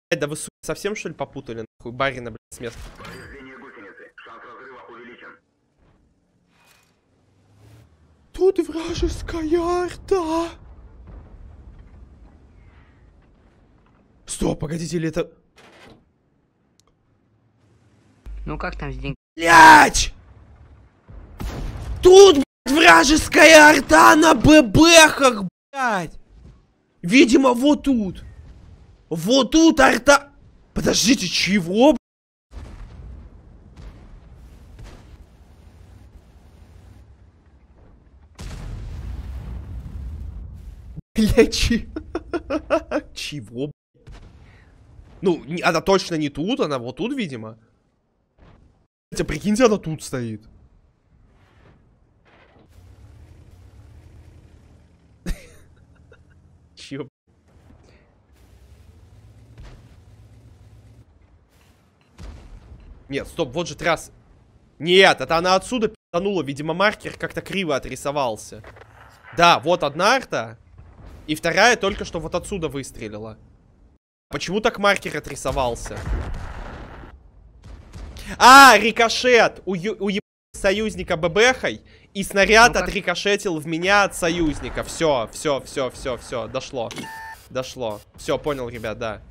Да вы, сука, совсем, что ли, попутали, нахуй? Барина, блядь, с места. Тут вражеская арта. Стоп, погодите, или это... Ну как там с деньгами? Блять! Тут, блядь, вражеская арта на ББхах, блядь! Видимо, вот тут. Вот тут арта... Подождите, чего, блядь, чего, блядь? Ну, она точно не тут, она вот тут, видимо. Хотя, прикиньте, она тут стоит. Чё? Нет, стоп, вот же трасса. Нет, это она отсюда пи***нула. Видимо, маркер как-то криво отрисовался. Да, вот одна арта. И вторая только что вот отсюда выстрелила. Почему так маркер отрисовался? А, рикошет! У союзника ББхой. И снаряд отрикошетил в меня от союзника. Все, дошло. Дошло. Все, понял, ребят, да.